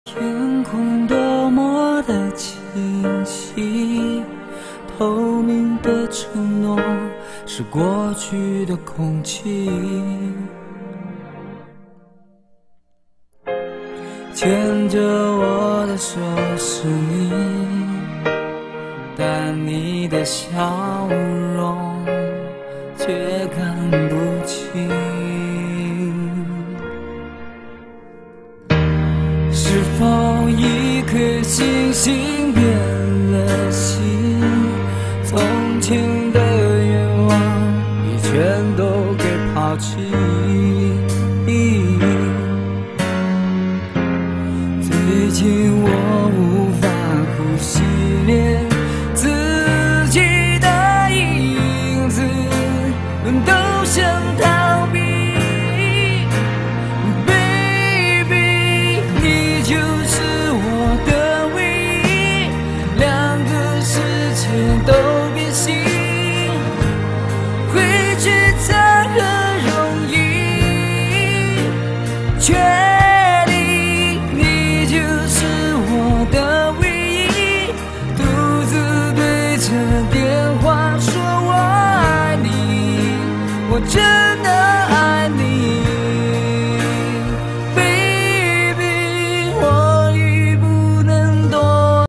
天空多么的清晰，透明的承诺是过去的空气。牵着我的手是你，但你的笑容却看不清。是否一颗星星变了心？从前的愿望已全都给抛弃。最近我无法呼吸，连自己的影子都想逃避。Baby， 你就是我的唯一，两个世界都变形，回去谈何容易？确定你就是我的唯一，独自对着电话说我爱你，我真的